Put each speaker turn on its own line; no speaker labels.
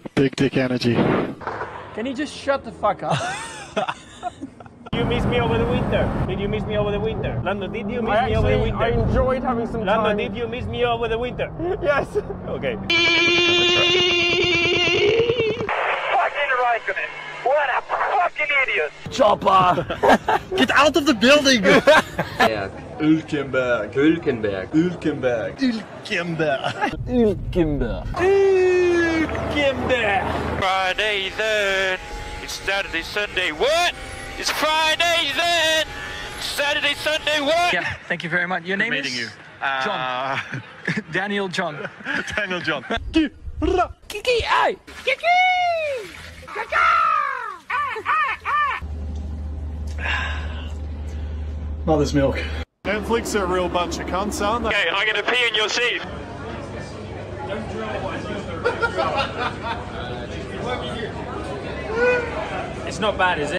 Big dick energy.
Can you just shut the fuck up?
You miss me over the winter? Did you miss me over the winter? Lando, did you miss me over the winter?
I enjoyed having some
Lando,
time.
did you miss me over the winter?
Yes.
Okay.
Fucking Raikkonen! What a fucking idiot!
Chopper! Get out of the building!
Ulkenberg.
Ulkenberg.
Ulkenberg.
Ulkenberg.
Ulkenberg.
Ulkenberg!
Friday then! It's Saturday, Sunday, what? It's Friday then! Saturday, Sunday, what?
Yeah, thank you very much. Your name is? John. Daniel John.
Daniel John.
Kiki, ay! Kiki!
Mother's milk.
Netflix are a real bunch of cunts, aren't they?
Okay, I'm gonna pee in your seat.
It's not bad, is it?